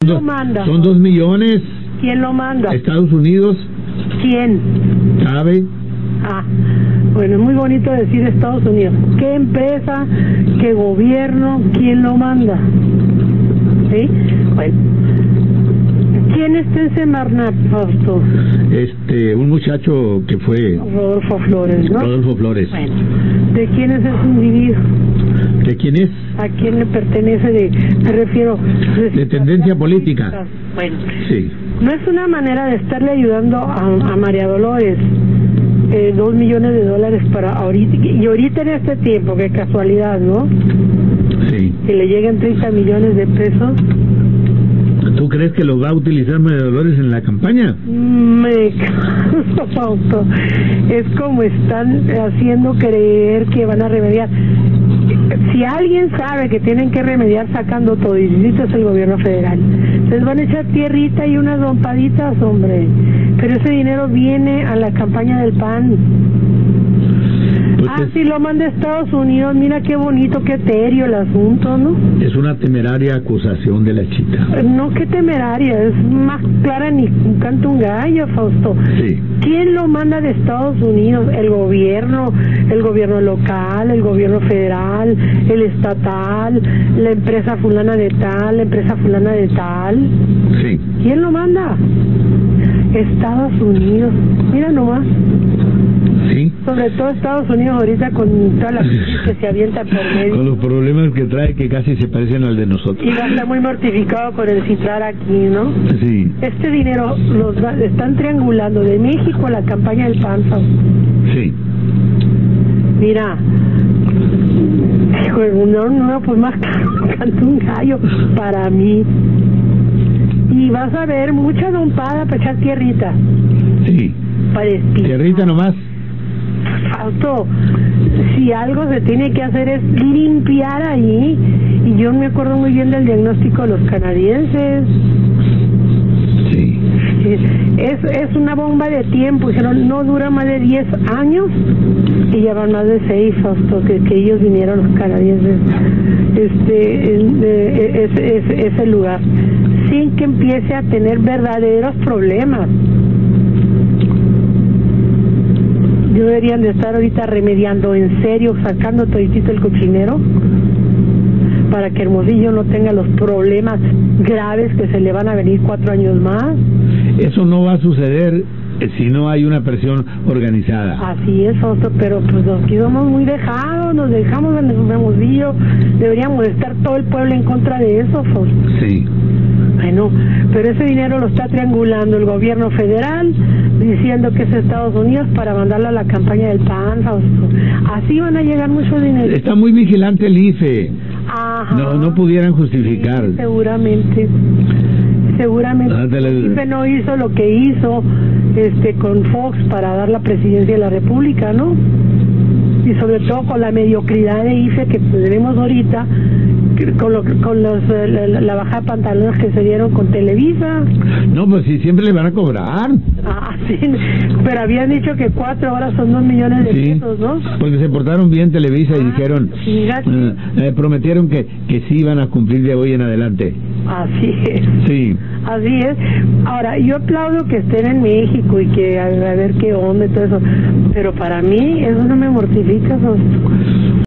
lo manda? Son 2 millones. ¿Quién lo manda? Estados Unidos. ¿Quién? ¿Sabe? Ah, bueno, es muy bonito decir Estados Unidos. ¿Qué empresa? ¿Qué gobierno? ¿Quién lo manda? ¿Sí? Bueno. ¿Quién está en Semarnat, Fausto? Un muchacho que fue... Rodolfo Flores, ¿no? Rodolfo Flores. Bueno, ¿de quién es ese individuo? ¿De quién es? ¿A quién le pertenece? Me refiero... De tendencia política. Bueno, sí. No es una manera de estarle ayudando a María Dolores. 2 millones de dólares para ahorita, y ahorita en este tiempo, qué casualidad, ¿no? Sí. Que le lleguen 30 millones de pesos. ¿Tú crees que lo va a utilizar María Dolores en la campaña? Me canso, Fausto. Es como están haciendo creer que van a remediar. Si alguien sabe que tienen que remediar sacando todo, y es el gobierno federal, les van a echar tierrita y unas dompaditas, hombre. Pero ese dinero viene a la campaña del PAN. Pues si lo manda a Estados Unidos, mira qué bonito, qué etéreo el asunto, ¿no? Es una temeraria acusación de la chita. No, qué temeraria, es más clara ni canta un gallo, Fausto. Sí. ¿Quién lo manda de Estados Unidos? El gobierno local, el gobierno federal, el estatal, la empresa fulana de tal, la empresa fulana de tal. Sí. ¿Quién lo manda? Estados Unidos. Mira nomás. Sí. Sobre todo Estados Unidos ahorita con toda la crisis que se avienta por medio. Con los problemas que trae que casi se parecen al de nosotros. Y va a estar muy mortificado por el citrar aquí, ¿no? Sí. Este dinero están triangulando de México a la campaña del PAN. Sí. Mira, no, pues más canta un gallo para mí. Y vas a ver mucha dompada para echar tierrita. Sí. Para tierrita nomás. Fausto, si algo se tiene que hacer es limpiar ahí. Y yo me acuerdo muy bien del diagnóstico de los canadienses. Sí. Es una bomba de tiempo. Dijeron, no dura más de 10 años. Y ya van más de 6, Fausto, que ellos vinieron, los canadienses, ese lugar, sin que empiece a tener verdaderos problemas. Deberían de estar ahorita remediando en serio, sacando toditito el cochinero para que Hermosillo no tenga los problemas graves que se le van a venir 4 años más. Eso no va a suceder si no hay una presión organizada. Así es, Fausto, pero pues nos quedamos muy dejados, nos dejamos en Hermosillo. Deberíamos estar todo el pueblo en contra de eso, Fausto. Sí. Bueno, pero ese dinero lo está triangulando el gobierno federal, diciendo que es Estados Unidos para mandarlo a la campaña del PAN, Fausto. Así van a llegar muchos dinero. Está muy vigilante el IFE. Ajá. No pudieran justificar. Sí, seguramente. El IFE no hizo lo que hizo con Fox para dar la presidencia de la República, ¿no? Y sobre todo con la mediocridad de IFE que tenemos ahorita, con la bajada de pantalones que se dieron con Televisa. No, pues sí, siempre le van a cobrar. Sí, pero habían dicho que 4 horas son 2 millones de pesos, ¿no? Porque se portaron bien Televisa y dijeron, prometieron que sí iban a cumplir de hoy en adelante. Así es. Sí. Así es. Ahora, yo aplaudo que estén en México y que a ver qué onda y todo eso, pero para mí eso no me mortifica.